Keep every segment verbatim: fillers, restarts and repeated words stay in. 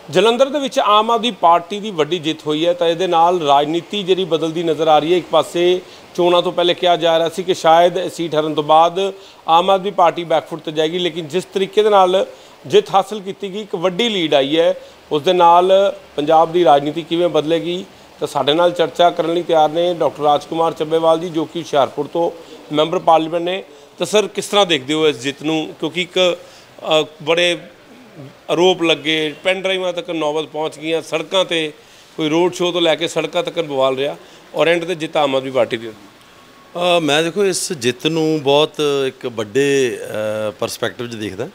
ਜਲੰਧਰ ਦੇ ਵਿੱਚ ਆਮ ਆਦਮੀ ਪਾਰਟੀ ਦੀ ਵੱਡੀ ਜਿੱਤ ਹੋਈ ਹੈ ਤਾਂ ਇਹਦੇ ਨਾਲ ਰਾਜਨੀਤੀ ਜਿਹੜੀ ਬਦਲਦੀ ਨਜ਼ਰ ਆ ਰਹੀ ਹੈ। ਇੱਕ ਪਾਸੇ ਚੋਣਾਂ ਤੋਂ ਪਹਿਲੇ ਕਿਹਾ ਜਾ ਰਿਹਾ ਸੀ ਕਿ ਸ਼ਾਇਦ ਸੀਟ ਹਰਨ ਤੋਂ ਬਾਅਦ ਆਮ ਆਦਮੀ ਪਾਰਟੀ ਬੈਕਫੁੱਟ ਤੇ ਜਾਏਗੀ, ਲੇਕਿਨ ਜਿਸ ਤਰੀਕੇ ਦੇ ਨਾਲ ਜਿੱਤ ਹਾਸਲ ਕੀਤੀ ਗਈ, ਇੱਕ ਵੱਡੀ ਲੀਡ ਆਈ ਹੈ, ਉਸ ਦੇ ਨਾਲ ਪੰਜਾਬ ਦੀ ਰਾਜਨੀਤੀ ਕਿਵੇਂ ਬਦਲੇਗੀ ਤਾਂ ਸਾਡੇ ਨਾਲ ਚਰਚਾ ਕਰਨ ਲਈ ਤਿਆਰ ਨੇ ਡਾਕਟਰ ਰਾਜਕੁਮਾਰ ਚੱਬੇਵਾਲ ਜੀ, ਜੋ ਕਿ ਹੁਸ਼ਿਆਰਪੁਰ ਤੋਂ ਮੈਂਬਰ ਪਾਰਲੀਮੈਂਟ ਨੇ। ਤਾਂ ਸਰ, ਕਿਸ ਤਰ੍ਹਾਂ ਦੇਖਦੇ ਹੋ ਇਸ ਜਿੱਤ ਨੂੰ, ਕਿਉਂਕਿ ਇੱਕ ਬੜੇ ਆਰੋਪ ਲੱਗੇ, ਪੈਨ ਡਰਾਈਵਾਂ ਤੱਕ ਨੌਬਤ पहुँच गई, सड़कों पर कोई रोड शो तो लैके सड़कों तक बवाल रहा और एंड तो जित आम आदमी पार्टी की। मैं देखो इस जित नूं बहुत एक बड़े परसपैक्टिव च देखदा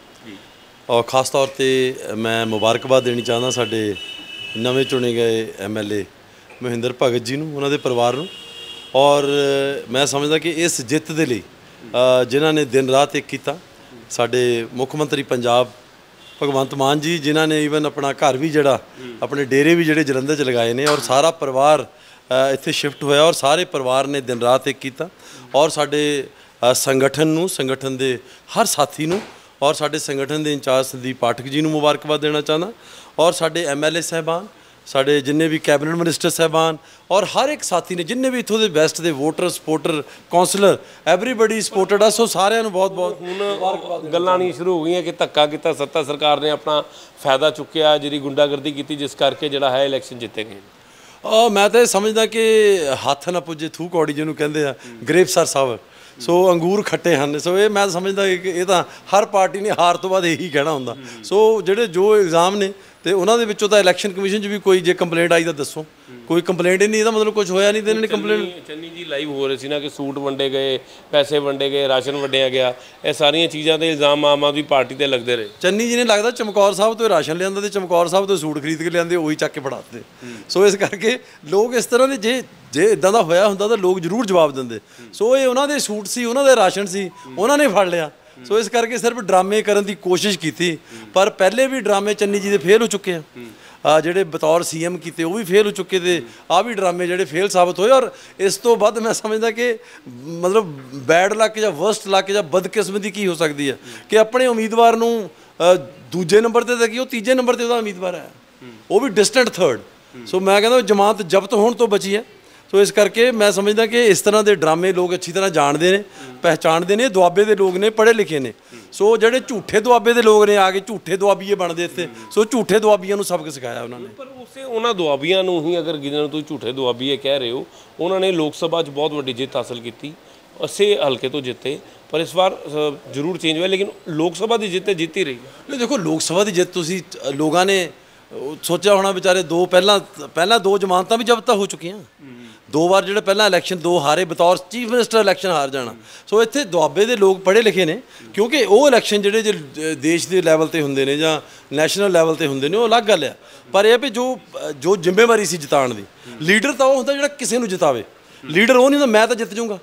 और खास तौर पर मैं मुबारकबाद देनी चाहता साडे नवे चुने गए M L A Mahendra Bhagat ji नूं, उन्हां दे परिवार नूं। और मैं समझदा कि इस जित दे लई जिन्हां ने दिन रात एक कीता, साडे मुख मंत्री पंजाब भगवंत मान जी, जिन्हों ने ईवन अपना घर भी जड़ा अपने डेरे भी जोड़े जलंधर च लगाए ने और सारा परिवार इत्थे शिफ्ट होया और सारे परिवार ने दिन रात एक किया। और साडे संगठन नूं, संगठन के हर साथी नूं और साडे संगठन के इंचार्ज संदीप पाठक जी नूं मुबारकबाद देना चाहना और साडे एम एल ए साहबान, साडे जिन्ने भी कैबिनेट मिनिस्टर साहबान और हर एक साथी ने जिन्ने भी इत्थों दे बेस्ट दे voter supporter councillor everybody supported us, सारिਆਂ ਨੂੰ बहुत बहुत ਹੁਣ ਗੱਲਾਂ ਨਹੀਂ ਸ਼ੁਰੂ ਹੋ ਗਈਆਂ ਕਿ ਧੱਕਾ ਕੀਤਾ ਸੱਤਾ ਸਰਕਾਰ ਨੇ, ਆਪਣਾ ਫਾਇਦਾ ਚੁੱਕਿਆ, ਜਿਹੜੀ ਗੁੰਡਾਗਰਦੀ ਕੀਤੀ, ਜਿਸ ਕਰਕੇ ਜਿਹੜਾ ਹੈ ਇਲੈਕਸ਼ਨ ਜਿੱਤੇ ਗਏ। ਆ ਮੈਂ ਤਾਂ ਸਮਝਦਾ ਕਿ ਹੱਥ ਨਾ ਪੁੱਜੇ ਥੂ ਕੌੜੀ ਜਿਹਨੂੰ ਕਹਿੰਦੇ ਆ, ਗ੍ਰੇਪਸਰ ਸਾਹਿਬ ਸੋ ਅੰਗੂਰ ਖੱਟੇ ਹਨ। ਸੋ ਇਹ ਮੈਂ ਸਮਝਦਾ ਕਿ ਇਹ ਤਾਂ ਹਰ ਪਾਰਟੀ ਨੇ ਹਾਰ ਤੋਂ ਬਾਅਦ ਇਹੀ ਕਹਿਣਾ ਹੁੰਦਾ। ਸੋ ਜਿਹੜੇ ਜੋ ਇਲਜ਼ਾਮ ਨੇ ਤੇ ਉਹਨਾਂ ਦੇ ਵਿੱਚੋਂ ਤਾਂ ਇਲੈਕਸ਼ਨ ਕਮਿਸ਼ਨ 'ਚ ਵੀ ਕੋਈ ਜੇ ਕੰਪਲੇਂਟ ਆਈ ਤਾਂ ਦੱਸੋ, ਕੋਈ ਕੰਪਲੇਂਟ ਹੀ ਨਹੀਂ, ਇਹਦਾ ਮਤਲਬ ਕੁਝ ਹੋਇਆ ਨਹੀਂ। ਤੇ ਇਹਨਾਂ ਨੇ ਕੰਪਲੇਂਟ ਚੰਨੀ ਜੀ ਲਾਈਵ ਹੋ ਰਹੇ ਸੀ ਨਾ ਕਿ ਸੂਟ ਵੰਡੇ ਗਏ, ਪੈਸੇ ਵੰਡੇ ਗਏ, ਰਾਸ਼ਨ ਵੰਡਿਆ ਗਿਆ, ਇਹ ਸਾਰੀਆਂ ਚੀਜ਼ਾਂ ਦੇ ਇਲਜ਼ਾਮ ਆਮ ਆਦਮੀ ਪਾਰਟੀ ਤੇ ਲੱਗਦੇ ਰਹੇ। ਚੰਨੀ ਜੀ ਨੇ ਲੱਗਦਾ ਚਮਕੌਰ ਸਾਹਿਬ ਤੋਂ ਰਾਸ਼ਨ ਲਿਆਂਦਾ ਤੇ ਚਮਕੌਰ ਸਾਹਿਬ ਤੋਂ ਸੂਟ ਖਰੀਦ ਕੇ ਲਿਆਂਦੇ, ਉਹੀ ਚੱਕ ਕੇ ਫੜਾ ਦਿੱਤੇ। ਸੋ ਇਸ ਕਰਕੇ ਲੋਕ ਇਸ ਤਰ੍ਹਾਂ ਦੇ ਜੇ ਜੇ ਇਦਾਂ ਦਾ ਹੋਇਆ ਹੁੰਦਾ ਤਾਂ ਲੋਕ ਜ਼ਰੂਰ ਜਵਾਬ ਦਿੰਦੇ। ਸੋ ਇਹ ਉਹਨਾਂ ਦੇ ਸੂਟ ਸੀ, ਉਹਨਾਂ ਦੇ ਰਾਸ਼ਨ ਸੀ, ਉਹਨਾਂ ਨੇ ਫੜ ਲਿਆ। ਸੋ ਇਸ ਕਰਕੇ ਸਿਰਫ ਡਰਾਮੇ ਕਰਨ ਦੀ ਕੋਸ਼ਿਸ਼ ਕੀਤੀ, ਪਰ ਪਹਿਲੇ ਵੀ ਡਰਾਮੇ ਚੰਨੀ ਜੀ ਦੇ ਫੇਲ ਹੋ ਚੁੱਕੇ ਆ। ਆ ਜਿਹੜੇ ਬਤੌਰ ਸੀ ਐਮ ਕੀਤੇ ਉਹ ਵੀ ਫੇਲ ਹੋ ਚੁੱਕੇ ਤੇ ਆ ਵੀ ਡਰਾਮੇ ਜਿਹੜੇ ਫੇਲ ਸਾਬਤ ਹੋਏ। ਔਰ ਇਸ ਤੋਂ ਵੱਧ ਮੈਂ ਸਮਝਦਾ ਕਿ ਮਤਲਬ ਬੈਡ ਲੱਕ ਜਾਂ ਵਰਸਟ ਲੱਕ ਜਾਂ ਬਦਕਿਸਮਤੀ ਕੀ ਹੋ ਸਕਦੀ ਹੈ ਕਿ ਆਪਣੇ ਉਮੀਦਵਾਰ ਨੂੰ ਦੂਜੇ ਨੰਬਰ 'ਤੇ ਤਾਂ ਕੀ ਉਹ ਤੀਜੇ ਨੰਬਰ 'ਤੇ ਉਹਦਾ ਉਮੀਦਵਾਰ ਹੈ, ਉਹ ਵੀ ਡਿਸਟੈਂਟ ਥਰਡ। ਸੋ ਮੈਂ ਕਹਿੰਦਾ ਜਮਾਨਤ ਜ਼ਬਤ ਹੋਣ ਤੋਂ ਬਚੀ ਹੈ। ਸੋ ਇਸ ਕਰਕੇ ਮੈਂ ਸਮਝਦਾ ਕਿ ਇਸ ਤਰ੍ਹਾਂ ਦੇ ਡਰਾਮੇ ਲੋਕ ਅੱਛੀ ਤਰ੍ਹਾਂ ਜਾਣਦੇ ਨੇ, ਪਹਿਚਾਣਦੇ ਨੇ, ਦੁਆਬੇ ਦੇ ਲੋਕ ਨੇ, ਪੜ੍ਹੇ ਲਿਖੇ ਨੇ। ਸੋ ਜਿਹੜੇ ਝੂਠੇ ਦੁਆਬੇ ਦੇ ਲੋਕ ਨੇ ਆ ਕੇ ਝੂਠੇ ਦੁਆਬੀਏ ਬਣਦੇ ਇੱਥੇ। ਸੋ ਝੂਠੇ ਦੁਆਬੀਆਂ ਨੂੰ ਸਬਕ ਸਿਖਾਇਆ ਉਹਨਾਂ ਨੇ। ਪਰ ਉਸੇ ਉਹਨਾਂ ਦੁਆਬੀਆਂ ਨੂੰ ਹੀ ਅਗਰ ਜਿਹਨਾਂ ਨੂੰ ਤੁਸੀਂ ਝੂਠੇ ਦੁਆਬੀਏ ਕਹਿ ਰਹੇ ਹੋ, ਉਹਨਾਂ ਨੇ ਲੋਕ ਸਭਾ 'ਚ ਬਹੁਤ ਵੱਡੀ ਜਿੱਤ ਹਾਸਲ ਕੀਤੀ, ਅਸੀਂ ਹਲਕੇ ਤੋਂ ਜਿੱਤੇ, ਪਰ ਇਸ ਵਾਰ ਜ਼ਰੂਰ ਚੇਂਜ ਹੋਇਆ, ਲੇਕਿਨ ਲੋਕ ਸਭਾ ਦੀ ਜਿੱਤ ਜਿੱਤ ਹੀ ਰਹੀ। ਨਹੀਂ ਦੇਖੋ, ਲੋਕ ਸਭਾ ਦੀ ਜਿੱਤ ਤੁਸੀਂ ਲੋਕਾਂ ਨੇ ਸੋਚਿਆ ਹੋਣਾ ਵਿਚਾਰੇ ਦੋ ਪਹਿਲਾਂ ਪਹਿਲਾਂ ਦੋ ਜ਼ਮਾਨਤਾਂ ਵੀ ਜ਼ਬਤ ਹੋ ਚੁੱਕੀਆਂ, ਦੋ ਵਾਰ ਜਿਹੜੇ ਪਹਿਲਾਂ ਇਲੈਕਸ਼ਨ ਦੋ ਹਾਰੇ, ਬਤੌਰ ਚੀਫ ਮਿਨਿਸਟਰ ਇਲੈਕਸ਼ਨ ਹਾਰ ਜਾਣਾ। ਸੋ ਇੱਥੇ ਦੁਆਬੇ ਦੇ ਲੋਕ ਪੜ੍ਹੇ ਲਿਖੇ ਨੇ, ਕਿਉਂਕਿ ਉਹ ਇਲੈਕਸ਼ਨ ਜਿਹੜੇ ਜੇ ਦੇਸ਼ ਦੇ ਲੈਵਲ 'ਤੇ ਹੁੰਦੇ ਨੇ ਜਾਂ ਨੈਸ਼ਨਲ ਲੈਵਲ 'ਤੇ ਹੁੰਦੇ ਨੇ ਉਹ ਅਲੱਗ ਗੱਲ ਆ। ਪਰ ਇਹ ਵੀ ਜੋ ਜੋ ਜ਼ਿੰਮੇਵਾਰੀ ਸੀ ਜਿਤਾਉਣ ਦੀ, ਲੀਡਰ ਤਾਂ ਉਹ ਹੁੰਦਾ ਜਿਹੜਾ ਕਿਸੇ ਨੂੰ ਜਿਤਾਵੇ। ਲੀਡਰ ਉਹ ਨਹੀਂ ਹੁੰਦਾ ਮੈਂ ਤਾਂ ਜਿੱਤ ਜਾਊਂਗਾ,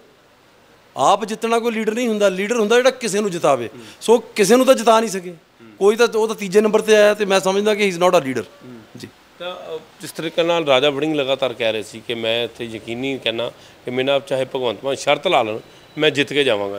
ਆਪ ਜਿੱਤਣਾ ਕੋਈ ਲੀਡਰ ਨਹੀਂ ਹੁੰਦਾ। ਲੀਡਰ ਹੁੰਦਾ ਜਿਹੜਾ ਕਿਸੇ ਨੂੰ ਜਿਤਾਵੇ। ਸੋ ਕਿਸੇ ਨੂੰ ਤਾਂ ਜਿਤਾ ਨਹੀਂ ਸਕੇ, ਕੋਈ ਤਾਂ ਉਹ ਤਾਂ ਤੀਜੇ ਨੰਬਰ 'ਤੇ ਆਇਆ, ਤੇ ਮੈਂ ਸਮਝਦਾ ਕਿ ਹੀ ਇਜ਼ ਨਾਟ ਅ ਲੀਡਰ ਜੀ। ਤਾਂ ਜਿਸ ਤਰੀਕੇ ਨਾਲ ਰਾਜਾ ਵੜਿੰਗ ਲਗਾਤਾਰ ਕਹਿ ਰਹੇ ਸੀ ਕਿ ਮੈਂ ਇੱਥੇ ਯਕੀਨੀ ਕਹਿਣਾ ਕਿ ਮੇਰਾ ਚਾਹੇ ਭਗਵੰਤ ਮਾਨ ਸ਼ਰਤ ਲਾ ਲੈਣ, ਮੈਂ ਜਿੱਤ ਕੇ ਜਾਵਾਂਗਾ।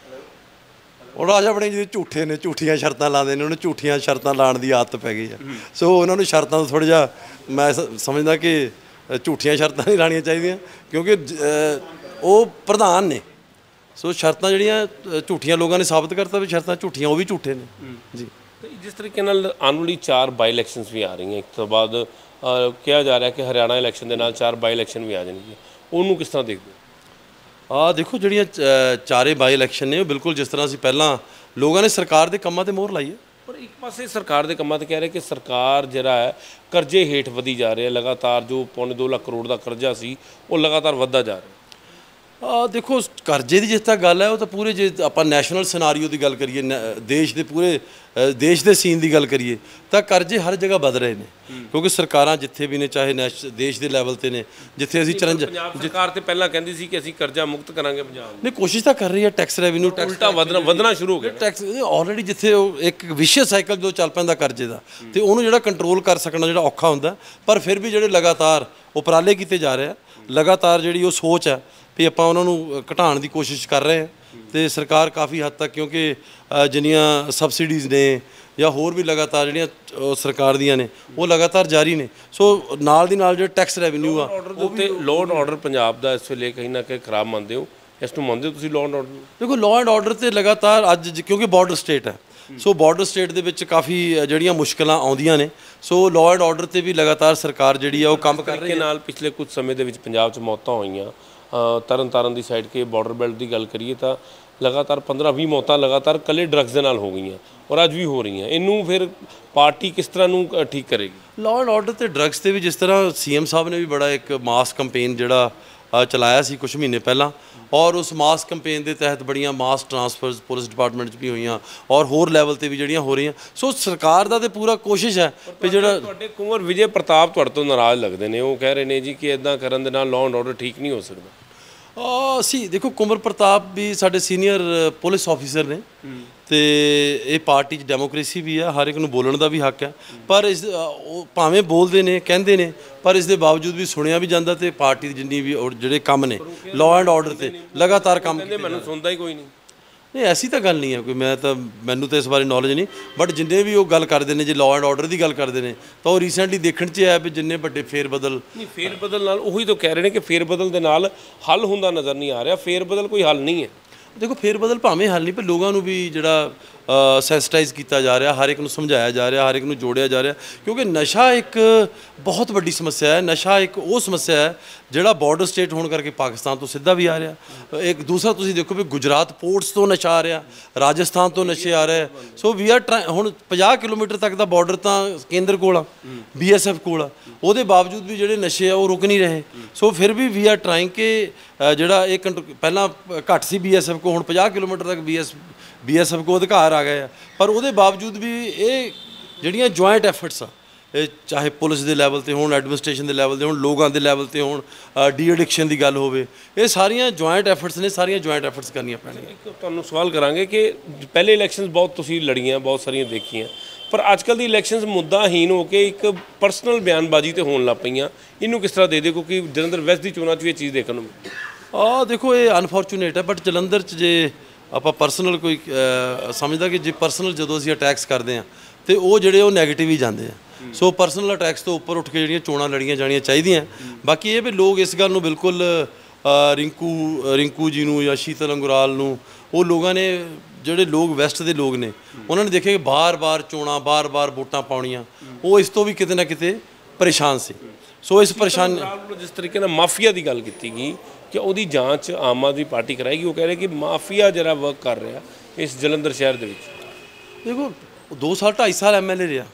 ਉਹ ਰਾਜਾ ਵੜਿੰਗ ਜੀ ਝੂਠੇ ਨੇ, ਝੂਠੀਆਂ ਸ਼ਰਤਾਂ ਲਾਉਂਦੇ ਨੇ, ਉਹਨੂੰ ਝੂਠੀਆਂ ਸ਼ਰਤਾਂ ਲਾਉਣ ਦੀ ਆਦਤ ਪੈ ਗਈ ਆ। ਸੋ ਉਹਨਾਂ ਨੂੰ ਸ਼ਰਤਾਂ ਤੋਂ ਥੋੜ੍ਹਾ ਜਿਹਾ ਮੈਂ ਸਮਝਦਾ ਕਿ ਝੂਠੀਆਂ ਸ਼ਰਤਾਂ ਨਹੀਂ ਲਾਉਣੀਆਂ ਚਾਹੀਦੀਆਂ, ਕਿਉਂਕਿ ਉਹ ਪ੍ਰਧਾਨ ਨੇ। ਸੋ ਸ਼ਰਤਾਂ ਜਿਹੜੀਆਂ ਝੂਠੀਆਂ ਲੋਕਾਂ ਨੇ ਸਾਬਤ ਕਰਤਾ ਵੀ ਸ਼ਰਤਾਂ ਝੂਠੀਆਂ, ਉਹ ਵੀ ਝੂਠੇ ਨੇ ਜੀ। ਜਿਸ ਤਰੀਕੇ ਨਾਲ ਆਉਣ ਵਾਲੀ ਚਾਰ ਬਾਈ ਇਲੈਕਸ਼ਨਸ ਵੀ ਆ ਰਹੀਆਂ, ਇੱਕ ਤੋਂ ਬਾਅਦ ਕਿਹਾ ਜਾ ਰਿਹਾ ਕਿ ਹਰਿਆਣਾ ਇਲੈਕਸ਼ਨ ਦੇ ਨਾਲ ਚਾਰ ਬਾਈ ਇਲੈਕਸ਼ਨ ਵੀ ਆ ਜਾਣਗੀਆਂ, ਉਹਨੂੰ ਕਿਸ ਤਰ੍ਹਾਂ ਦੇਖਦੇ ਹੋ? ਆ ਦੇਖੋ, ਜਿਹੜੀਆਂ ਚਾਰੇ ਬਾਈ ਇਲੈਕਸ਼ਨ ਨੇ ਉਹ ਬਿਲਕੁਲ ਜਿਸ ਤਰ੍ਹਾਂ ਅਸੀਂ ਪਹਿਲਾਂ ਲੋਕਾਂ ਨੇ ਸਰਕਾਰ ਦੇ ਕੰਮਾਂ 'ਤੇ ਮੋਹਰ ਲਾਈ ਹੈ। ਪਰ ਇੱਕ ਪਾਸੇ ਸਰਕਾਰ ਦੇ ਕੰਮਾਂ 'ਤੇ ਕਹਿ ਰਹੇ ਕਿ ਸਰਕਾਰ ਜਿਹੜਾ ਹੈ ਕਰਜ਼ੇ ਹੇਠ ਵਧੀ ਜਾ ਰਹੀ ਹੈ, ਲਗਾਤਾਰ ਜੋ ਪੌਣੇ ਦੋ ਲੱਖ ਕਰੋੜ ਦਾ ਕਰਜ਼ਾ ਸੀ ਉਹ ਲਗਾਤਾਰ ਵੱਧਦਾ ਜਾ ਰਿਹਾ। ਆ ਦੇਖੋ, ਕਰਜ਼ੇ ਦੀ ਜਿਸ ਤਰ੍ਹਾਂ ਗੱਲ ਹੈ ਉਹ ਤਾਂ ਪੂਰੇ ਜੇ ਆਪਾਂ ਨੈਸ਼ਨਲ ਸਿਨਾਰੀਓ ਦੀ ਗੱਲ ਕਰੀਏ, ਦੇਸ਼ ਦੇ ਪੂਰੇ ਦੇਸ਼ ਦੇ ਸੀਨ ਦੀ ਗੱਲ ਕਰੀਏ ਤਾਂ ਕਰਜ਼ੇ ਹਰ ਜਗ੍ਹਾ ਵੱਧ ਰਹੇ ਨੇ, ਕਿਉਂਕਿ ਸਰਕਾਰਾਂ ਜਿੱਥੇ ਵੀ ਨੇ, ਚਾਹੇ ਨੈਸ਼ ਦੇਸ਼ ਦੇ ਲੈਵਲ 'ਤੇ ਨੇ, ਜਿੱਥੇ ਅਸੀਂ ਚਰੰਜ ਸਰਕਾਰ ਤੇ ਪਹਿਲਾਂ ਕਹਿੰਦੀ ਸੀ ਕਿ ਅਸੀਂ ਕਰਜ਼ਾ ਮੁਕਤ ਕਰਾਂਗੇ ਪੰਜਾਬ। ਨਹੀਂ, ਕੋਸ਼ਿਸ਼ ਤਾਂ ਕਰ ਰਹੀ ਹੈ। ਟੈਕਸ ਰੈਵਨਿਊ ਉਲਟਾ ਵਧਣਾ ਵਧਣਾ ਸ਼ੁਰੂ ਹੋ ਗਿਆ। ਟੈਕਸ ਆਲਰੇਡੀ ਜਿੱਥੇ ਉਹ ਇੱਕ ਵਿਸ਼ੇ ਸਾਈਕਲ ਜੋ ਚੱਲ ਪੈਂਦਾ ਕਰਜ਼ੇ ਦਾ, ਤੇ ਉਹਨੂੰ ਜਿਹੜਾ ਕੰਟਰੋਲ ਕਰ ਸਕਣਾ ਜਿਹੜਾ ਔਖਾ ਹੁੰਦਾ। ਪਰ ਫਿਰ ਵੀ ਜਿਹੜੇ ਲਗਾਤਾਰ ਉਪਰਾਲੇ ਕੀਤੇ ਜਾ ਰਹੇ ਆ, ਲਗਾਤਾਰ ਜਿਹੜੀ ਉਹ ਸੋਚ ਹੈ ਵੀ ਆਪਾਂ ਉਹਨਾਂ ਨੂੰ ਘਟਾਉਣ ਦੀ ਕੋਸ਼ਿਸ਼ ਕਰ ਰਹੇ ਹਾਂ। ਤੇ ਸਰਕਾਰ ਕਾਫੀ ਹੱਦ ਤੱਕ, ਕਿਉਂਕਿ ਜਿੰਨੀਆਂ ਸਬਸਿਡੀਜ਼ ਨੇ ਜਾਂ ਹੋਰ ਵੀ ਲਗਾਤਾਰ ਜਿਹੜੀਆਂ ਅ, ਸਰਕਾਰ ਦੀਆਂ ਨੇ ਉਹ ਲਗਾਤਾਰ ਜਾਰੀ ਨੇ। ਸੋ ਨਾਲ ਦੀ ਨਾਲ ਜਿਹੜਾ ਟੈਕਸ ਰੈਵਨਿਊ ਆ ਆਰਡਰ ਦੇ ਉੱਤੇ ਲਾਅ ਐਂਡ ਆਰਡਰ ਪੰਜਾਬ ਦਾ ਇਸ ਵੇਲੇ ਕहीं ਨਾ ਕहीं ਖਰਾਬ ਮੰਨਦੇ ਹੋ, ਇਸ ਨੂੰ ਮੰਨਦੇ ਹੋ ਤੁਸੀਂ ਲਾਅ ਐਂਡ ਆਰਡਰ? ਦੇਖੋ ਲਾਅ ਐਂਡ ਆਰਡਰ ਤੇ ਲਗਾਤਾਰ ਅੱਜ ਜ- ਕਿਉਂਕਿ ਬਾਰਡਰ ਸਟੇਟ ਹੈ, ਸੋ ਬਾਰਡਰ ਸਟੇਟ ਦੇ ਵਿੱਚ ਕਾਫੀ ਅ, ਜਿਹੜੀਆਂ ਮੁਸ਼ਕਲਾਂ ਆਉਂਦੀਆਂ ਨੇ, ਸੋ ਲਾਅ ਐਂਡ ਆਰਡਰ ਤੇ ਵੀ ਲਗਾਤਾਰ ਸਰਕਾਰ ਜਿਹੜੀ ਆ ਉਹ ਕੰਮ ਕਰ ਰਹੀ ਤਰੀਕੇ ਨਾਲ ਪਿਛਲੇ ਕੁਝ ਸਮੇਂ ਦੇ ਵਿੱਚ ਪੰਜਾਬ 'ਚ ਮੌਤਾਂ ਹੋਈਆਂ, ਅ, ਤਰਨ ਤਾਰਨ ਦੀ ਸਾਈਡ ਕੇ ਬਾਰਡਰ ਬੈਲਟ ਦੀ ਗੱਲ ਕਰੀਏ ਤਾਂ ਲਗਾਤਾਰ ਪੰਦਰਾਂ ਵੀਹ ਮੌਤਾਂ ਲਗਾਤਾਰ ਕੱਲੇ ਡਰੱਗਸ ਦੇ ਨਾਲ ਹੋ ਗਈਆਂ ਔਰ ਅੱਜ ਵੀ ਹੋ ਰਹੀਆਂ। ਇਹਨੂੰ ਫਿਰ ਪਾਰਟੀ ਕਿਸ ਤਰ੍ਹਾਂ ਨੂੰ ਅ, ਠੀਕ ਕਰੇਗੀ? ਲਾਅ ਐਂਡ ਆਰਡਰ ਤੇ ਡਰੱਗਸ ਤੇ ਵੀ ਜਿਸ ਤਰ੍ਹਾਂ ਸੀਐਮ ਸਾਹਿਬ ਨੇ ਵੀ ਬੜਾ ਇੱਕ ਮਾਸ ਕੰਪੇਨ ਜਿਹੜਾ ਅ, ਚਲਾਇਆ ਸੀ ਕੁਝ ਮਹੀਨੇ ਪਹਿਲਾਂ, ਔਰ ਉਸ ਮਾਸ ਕੰਪੇਨ ਦੇ ਤਹਿਤ ਬੜੀਆਂ ਮਾਸ ਟਰਾਂਸਫਰਸ ਪੁਲਿਸ ਡਿਪਾਰਟਮੈਂਟ 'ਚ ਵੀ ਹੋਈਆਂ ਔਰ ਹੋਰ ਲੈਵਲ ਤੇ ਵੀ ਜਿਹੜੀਆਂ ਹੋ ਰਹੀਆਂ। ਸੋ ਸਰਕਾਰ ਦਾ ਤੇ ਪੂਰਾ ਕੋਸ਼ਿਸ਼ ਹੈ ਵੀ ਜਿਹੜਾ ਤੁਹਾਡੇ ਕੁੰਵਰ ਵਿਜੇ ਪ੍ਰਤਾਪ ਤੁਹਾਡੇ ਤੋਂ ਨਾਰਾਜ਼ ਲੱਗਦੇ ਨੇ, ਉਹ ਕਹਿ ਰਹੇ ਨੇ ਜੀ ਕਿ ਇਦਾਂ ਕਰਨ ਦੇ ਨਾਲ ਲਾਅ ਐਂਡ ਆਰਡਰ ਠੀਕ ਨਹੀਂ ਹੋ ਸਕਦਾ। ਆ ਅਸੀਂ ਦੇਖੋ ਕੁੰਵਰ ਪ੍ਰਤਾਪ ਵੀ ਸਾਡੇ ਸੀਨੀਅਰ ਪੁਲਿਸ ਆਫੀਸਰ ਨੇ ਤੇ ਇਹ ਪਾਰਟੀ 'ਚ ਡੈਮੋਕ੍ਰੇਸੀ ਵੀ ਆ, ਹਰ ਇੱਕ ਨੂੰ ਬੋਲਣ ਦਾ ਵੀ ਹੱਕ ਹੈ, ਪਰ ਇਸ ਅ, ਉਹ ਭਾਵੇਂ ਬੋਲਦੇ ਨੇ ਕਹਿੰਦੇ ਨੇ ਪਰ ਇਸ ਦੇ ਬਾਵਜੂਦ ਵੀ ਸੁਣਿਆ ਵੀ ਜਾਂਦਾ ਤੇ ਪਾਰਟੀ ਦੀ ਜਿੰਨੀ ਵੀ ਔਰ ਜਿਹੜੇ ਕੰਮ ਨੇ ਲਾਅ ਐਂਡ ਆਰਡਰ ਤੇ ਲਗਾਤਾਰ ਕੰਮ ਕਹਿੰਦੇ ਮੈਨੂੰ ਸੁਣਦਾ ਹੀ ਕੋਈ ਨਹੀਂ। ਨਹੀਂ ਐਸੀ ਤਾਂ ਗੱਲ ਨਹੀਂ ਹੈ ਕੋਈ, ਮੈਂ ਤਾਂ ਮੈਨੂੰ ਤਾਂ ਇਸ ਬਾਰੇ ਨੌਲੇਜ ਨਹੀਂ, ਬਟ ਜਿੰਨੇ ਵੀ ਉਹ ਗੱਲ ਕਰਦੇ ਨੇ ਜੇ ਲਾਅ ਐਂਡ ਆਰਡਰ ਦੀ ਗੱਲ ਕਰਦੇ ਨੇ ਤਾਂ ਉਹ ਰੀਸੈਂਟਲੀ ਦੇਖਣ 'ਚ ਆਇਆ ਵੀ ਜਿੰਨੇ ਵੱਡੇ ਫੇਰ ਬਦਲ ਨਹੀਂ, ਫੇਰ ਬਦਲ ਨਾਲ ਉਹੀ ਤਾਂ ਕਹਿ ਰਹੇ ਨੇ ਕਿ ਫੇਰ ਬਦਲ ਦੇ ਨਾਲ ਹੱਲ ਹੁੰਦਾ ਨਜ਼ਰ ਨਹੀਂ ਆ ਰਿਹਾ। ਫੇਰ ਬਦਲ ਕੋਈ ਹੱਲ ਨਹੀਂ ਹੈ। ਦੇਖੋ ਫੇਰ ਬਦਲ ਭਾਵੇਂ ਹੱਲ ਨਹੀਂ, ਪਰ ਲੋਕਾਂ ਨੂੰ ਵੀ ਜਿਹੜਾ ਸੈਂਸਿਟਾਈਜ਼ ਕੀਤਾ ਜਾ ਰਿਹਾ, ਹਰ ਇੱਕ ਨੂੰ ਸਮਝਾਇਆ ਜਾ ਰਿਹਾ, ਹਰ ਇੱਕ ਨੂੰ ਜੋੜਿਆ ਜਾ ਰਿਹਾ, ਕਿਉਂਕਿ ਨਸ਼ਾ ਇੱਕ ਬਹੁਤ ਵੱਡੀ ਸਮੱਸਿਆ ਹੈ। ਨਸ਼ਾ ਇੱਕ ਉਹ ਸਮੱਸਿਆ ਹੈ ਜਿਹੜਾ ਬਾਰਡਰ ਸਟੇਟ ਹੋਣ ਕਰਕੇ ਪਾਕਿਸਤਾਨ ਤੋਂ ਸਿੱਧਾ ਵੀ ਆ ਰਿਹਾ। ਇੱਕ ਦੂਸਰਾ ਤੁਸੀਂ ਦੇਖੋ ਵੀ ਗੁਜਰਾਤ ਪੋਰਟਸ ਤੋਂ ਨਸ਼ਾ ਆ ਰਿਹਾ, ਰਾਜਸਥਾਨ ਤੋਂ ਨਸ਼ੇ ਆ ਰਹੇ। ਸੋ ਵੀ ਆਰ ਹੁਣ ਪੰਜਾਹ ਕਿਲੋਮੀਟਰ ਤੱਕ ਦਾ ਬਾਰਡਰ ਤਾਂ ਕੇਂਦਰ ਕੋਲ ਆ, ਬੀਐਸਐਫ ਕੋਲ ਆ, ਉਹਦੇ ਬਾਵਜੂਦ ਵੀ ਜਿਹੜੇ ਨਸ਼ੇ ਆ ਉਹ ਰੁਕ ਨਹੀਂ ਰਹੇ। ਸੋ ਫਿਰ ਵੀ ਵੀ ਆਰ ਟਰਾਈਂਗ ਕਿ ਜਿਹੜਾ ਇਹ ਕੰਟਰੋ ਪਹਿਲਾਂ ਘੱਟ ਸੀ ਬੀਐਸਐਫ ਕੋ, ਹੁਣ ਪੰਜਾਹ ਕਿਲੋਮੀਟਰ ਤੱਕ ਬੀਐਸ ਬੀਐਸਐਫ ਕੋ ਅਧਿਕਾਰ ਆ ਗਏ ਆ, ਪਰ ਉਹਦੇ ਬਾਵਜੂਦ ਵੀ ਇਹ ਜਿਹੜੀਆਂ ਜੁਆਇੰਟ ਐਫਰਟਸ ਆ, ਇਹ ਚਾਹੇ ਪੁਲਿਸ ਦੇ ਲੈਵਲ ਤੇ ਹੋਣ, ਐਡਮਿਨਿਸਟ੍ਰੇਸ਼ਨ ਦੇ ਲੈਵਲ ਤੇ ਹੋਣ, ਲੋਕਾਂ ਦੇ ਲੈਵਲ ਤੇ ਹੋਣ, ਡੀ ਐਡਿਕਸ਼ਨ ਦੀ ਗੱਲ ਹੋਵੇ, ਇਹ ਸਾਰੀਆਂ ਜੁਆਇੰਟ ਐਫਰਟਸ ਨੇ, ਸਾਰੀਆਂ ਜੁਆਇੰਟ ਐਫਰਟਸ ਕਰਨੀਆਂ ਪੈਣਗੀਆਂ। ਇੱਕ ਤੁਹਾਨੂੰ ਸਵਾਲ ਕਰਾਂਗੇ ਕਿ ਪਹਿਲੇ ਇਲੈਕਸ਼ਨਸ ਬਹੁਤ ਤੁਸੀਂ ਲੜੀਆਂ, ਬਹੁਤ ਸਾਰੀਆਂ ਦੇਖੀਆਂ, ਪਰ ਅੱਜ ਕੱਲ੍ਹ ਦੀ ਇਲੈਕਸ਼ਨਸ ਮੁੱਦਾਹੀਨ ਹੋ ਕੇ ਇੱਕ ਪਰਸਨਲ ਬਿਆਨਬਾਜ਼ੀ ਤੇ ਹੋਣ ਲੱਗ ਪਈਆਂ। ਇਹਨੂੰ ਕਿਸ ਤਰ੍ਹਾਂ ਦੇ ਦਿਓ, ਕਿਉਂਕਿ ਜਲੰਧਰ ਵੈਸਟ ਦੀ ਚੋਣਾਂ 'ਚ ਵੀ ਇਹ ਚੀਜ਼ ਦੇਖਣ ਨੂੰ ਮਿਲੀ। ਆ ਦੇਖੋ ਇਹ ਅਨਫੋਰਚੂਨੇਟ ਹੈ, ਬਟ ਜਲੰਧਰ 'ਚ ਜੇ ਆਪਾਂ ਪਰਸਨਲ ਕੋਈ ਅ, ਸਮਝਦਾ ਕਿ ਜੇ ਪਰਸਨਲ ਜਦੋਂ ਅਸੀਂ ਅਟੈਕਸ ਕਰਦੇ ਹਾਂ ਤੇ ਉਹ ਜਿਹੜੇ ਉਹ ਨੈਗੇਟਿਵ ਹੀ ਜਾਂਦੇ ਆ। ਸੋ ਪਰਸਨਲ ਅਟੈਕਸ ਤੋਂ ਉੱਪਰ ਉੱਠ ਕੇ ਜਿਹੜੀਆਂ ਚੋਣਾਂ ਲੜੀਆਂ ਜਾਣੀਆਂ ਚਾਹੀਦੀਆਂ। ਬਾਕੀ ਇਹ ਵੀ ਲੋਕ ਇਸ ਗੱਲ ਨੂੰ ਬਿਲਕੁਲ ਅ, ਰਿੰਕੂ ਰਿੰਕੂ ਜੀ ਨੂੰ ਜਾਂ ਸ਼ੀਤਲ ਅੰਗੁਰਾਲ ਨੂੰ, ਉਹ ਲੋਕਾਂ ਨੇ ਜਿਹੜੇ ਲੋਕ ਵੈਸਟ ਦੇ ਲੋਕ ਨੇ ਉਹਨਾਂ ਨੇ ਦੇਖਿਆ ਕਿ ਬਾਰ-ਬਾਰ ਚੋਣਾਂ, ਬਾਰ-ਬਾਰ ਵੋਟਾਂ ਪਾਉਣੀਆਂ, ਉਹ ਇਸ ਤੋਂ ਵੀ ਕਿਤੇ ਨਾ ਕਿਤੇ ਪਰੇਸ਼ਾਨ ਸੀ। ਸੋ ਇਸ ਪਰੇਸ਼ਾਨ ਜਿਸ ਤਰੀਕੇ ਨਾਲ ਮਾਫੀਆ ਦੀ ਗੱਲ ਕੀਤੀ ਗਈ ਕਿ ਉਹਦੀ ਜਾਂਚ ਆਮ ਆਦਮੀ ਪਾਰਟੀ ਕਰਾਏਗੀ, ਉਹ ਕਹਿ ਰਹੇ ਕਿ ਮਾਫੀਆ ਜਿਹੜਾ ਵਰਕ ਕਰ ਰਿਹਾ ਇਸ ਜਲੰਧਰ ਸ਼ਹਿਰ ਦੇ ਵਿੱਚ। ਦੇਖੋ ਦੋ ਸਾਲ ਢਾਈ ਸਾਲ ਐਮਐਲਏ ਰਿਹਾ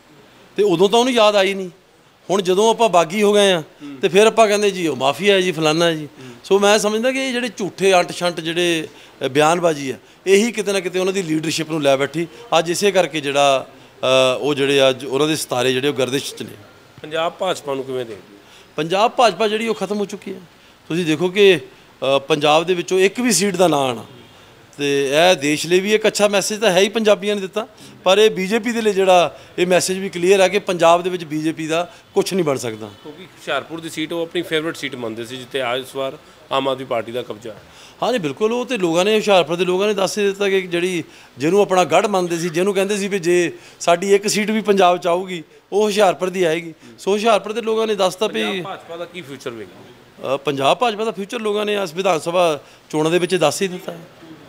ਤੇ ਉਦੋਂ ਤਾਂ ਉਹਨੂੰ ਯਾਦ ਆਈ ਨਹੀਂ। ਹੁਣ ਜਦੋਂ ਆਪਾਂ ਬਾਗੀ ਹੋ ਗਏ ਆ ਤੇ ਫਿਰ ਆਪਾਂ ਕਹਿੰਦੇ ਜੀ ਉਹ ਮਾਫੀਆ ਹੈ ਜੀ, ਫਲਾਨਾ ਹੈ ਜੀ। ਸੋ ਮੈਂ ਸਮਝਦਾ ਕਿ ਇਹ ਜਿਹੜੇ ਝੂਠੇ ਅੰਟ ਛੰਟ ਜਿਹੜੇ ਬਿਆਨਬਾਜ਼ੀ ਹੈ, ਇਹੀ ਕਿਤੇ ਨਾ ਕਿਤੇ ਉਹਨਾਂ ਦੀ ਲੀਡਰਸ਼ਿਪ ਨੂੰ ਲੈ ਬੈਠੀ। ਅੱਜ ਇਸੇ ਕਰਕੇ ਜਿਹੜਾ ਉਹ ਜਿਹੜੇ ਅੱਜ ਉਹਨਾਂ ਦੇ ਸਿਤਾਰੇ ਜਿਹੜੇ ਉਹ ਗਰਦਿਸ਼ 'ਚ ਨੇ। ਪੰਜਾਬ ਭਾਜਪਾ ਨੂੰ ਕਿਵੇਂ ਦੇਖਦੇ? ਪੰਜਾਬ ਭਾਜਪਾ ਜਿਹੜੀ ਉਹ ਖਤਮ ਹੋ ਚੁੱਕੀ ਹੈ। ਤੁਸੀਂ ਦੇਖੋ ਕਿ ਪੰਜਾਬ ਦੇ ਵਿੱਚੋਂ ਇੱਕ ਵੀ ਸੀਟ ਦਾ ਨਾਂ ਆਉਣਾ ਤੇ ਇਹ ਦੇਸ਼ ਲਈ ਵੀ ਇੱਕ ਅੱਛਾ ਮੈਸੇਜ ਤਾਂ ਹੈ ਹੀ ਪੰਜਾਬੀਆਂ ਨੇ ਦਿੱਤਾ, ਪਰ ਇਹ ਬੀਜੇਪੀ ਦੇ ਲਈ ਜਿਹੜਾ ਇਹ ਮੈਸੇਜ ਵੀ ਕਲੀਅਰ ਹੈ ਕਿ ਪੰਜਾਬ ਦੇ ਵਿੱਚ ਬੀਜੇਪੀ ਦਾ ਕੁਝ ਨਹੀਂ ਬਣ ਸਕਦਾ। ਕਿਉਂਕਿ ਹੁਸ਼ਿਆਰਪੁਰ ਦੀ ਸੀਟ ਉਹ ਆਪਣੀ ਫੇਵਰਟ ਸੀਟ ਮੰਨਦੇ ਸੀ, ਜਿੱਥੇ ਇਸ ਵਾਰ ਆਮ ਆਦਮੀ ਪਾਰਟੀ ਦਾ ਕਬਜ਼ਾ ਹੈ। ਹਾਂ ਜੀ ਬਿਲਕੁਲ, ਉਹ ਤੇ ਲੋਕਾਂ ਨੇ, ਹੁਸ਼ਿਆਰਪੁਰ ਦੇ ਲੋਕਾਂ ਨੇ ਦੱਸ ਦਿੱਤਾ ਕਿ ਜਿਹੜੀ ਜਿਹਨੂੰ ਆਪਣਾ ਗੜ੍ਹ ਮੰਨਦੇ ਸੀ, ਜਿਹਨੂੰ ਕਹਿੰਦੇ ਸੀ ਵੀ ਜੇ ਸਾਡੀ ਇੱਕ ਸੀਟ ਵੀ ਪੰਜਾਬ 'ਚ ਆਊਗੀ ਉਹ ਹੁਸ਼ਿਆਰਪੁਰ ਦੀ ਆਏਗੀ। ਸੋ ਹੁਸ਼ਿਆਰਪੁਰ ਦੇ ਲੋਕਾਂ ਨੇ ਦੱਸਤਾ ਵੀ ਭਾਜਪਾ ਦਾ ਕੀ ਫਿਊਚਰ ਵੇਖਦੇ? ਪੰਜਾਬ ਭਾਜਪਾ ਦਾ ਫਿਊਚਰ ਲੋਕਾਂ ਨੇ ਇਸ ਵਿਧਾਨ ਸਭਾ ਚੋਣਾਂ ਦੇ ਵਿੱਚ ਦੱਸ ਹੀ ਦਿੱਤਾ ਹੈ।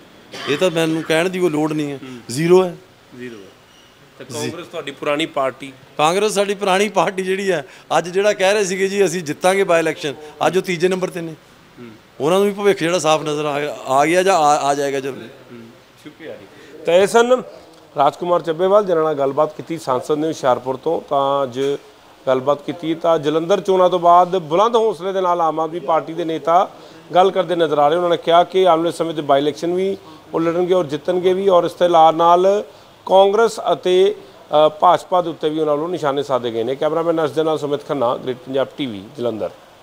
ਇਹ ਤਾਂ ਮੈਨੂੰ ਕਹਿਣ ਦੀ ਕੋਈ ਲੋੜ ਨਹੀਂ ਹੈ, ਜ਼ੀਰੋ ਹੈ। ਜ਼ੀਰੋ ਹੈ। ਤੇ ਕਾਂਗਰਸ ਤੁਹਾਡੀ ਪੁਰਾਣੀ ਪਾਰਟੀ? ਕਾਂਗਰਸ ਸਾਡੀ ਪੁਰਾਣੀ ਪਾਰਟੀ ਜਿਹੜੀ ਹੈ, ਅੱਜ ਜਿਹੜਾ ਕਹਿ ਰਹੇ ਸੀਗੇ ਜੀ ਅਸੀਂ ਜਿੱਤਾਂਗੇ ਬਾਈ ਇਲੈਕਸ਼ਨ, ਅੱਜ ਉਹ ਤੀਜੇ ਨੰਬਰ ਤੇ ਨੇ। ਉਹਨਾਂ ਨੂੰ ਵੀ ਭਵਿੱਖ ਜਿਹੜਾ ਸਾਫ਼ ਨਜ਼ਰ ਆ ਗਿਆ ਜਾਂ ਆ ਜਾਏਗਾ ਜਲਦੀ। ਸ਼ੁਕਰੀਆ ਜੀ। ਤਾਂ ਇਹ ਸਨ ਰਾਜਕੁਮਾਰ ਚੱਬੇਵਾਲ ਜਿਹਨਾਂ ਨਾਲ ਗੱਲਬਾਤ ਕੀਤੀ, ਸਾਂਸਦ ਨੇ ਹੁਸ਼ਿਆਰਪੁਰ ਤੋਂ। ਤਾਂ ਅੱਜ ਗੱਲਬਾਤ ਕੀਤੀ ਤਾਂ ਜਲੰਧਰ ਚੋਣਾਂ ਤੋਂ ਬਾਅਦ ਬੁਲੰਦ ਹੌਸਲੇ ਦੇ ਨਾਲ ਆਮ ਆਦਮੀ ਪਾਰਟੀ ਦੇ ਨੇਤਾ ਗੱਲ ਕਰਦੇ ਨਜ਼ਰ ਆ ਰਹੇ। ਉਹਨਾਂ ਨੇ ਕਿਹਾ ਕਿ ਆਉਣ ਵਾਲੇ ਸਮੇਂ 'ਚ ਬਾਈ ਇਲੈਕਸ਼ਨ ਵੀ ਉਹ ਲੜਨਗੇ ਔਰ ਜਿੱਤਣਗੇ ਵੀ, ਔਰ ਇਸ ਦੇ ਨਾਲ ਕਾਂਗਰਸ ਅਤੇ ਭਾਜਪਾ ਦੇ ਉੱਤੇ ਵੀ ਉਹਨਾਂ ਵੱਲੋਂ ਨਿਸ਼ਾਨੇ ਸਾਧੇ ਗਏ ਨੇ। ਕੈਮਰਾਮੈਨ ਅਰਸ਼ ਦੇ ਨਾਲ ਸੁਮਿਤ ਖੰਨਾ, ਗ੍ਰੇਟ ਪੰਜਾਬ ਟੀਵੀ, ਜਲੰਧਰ।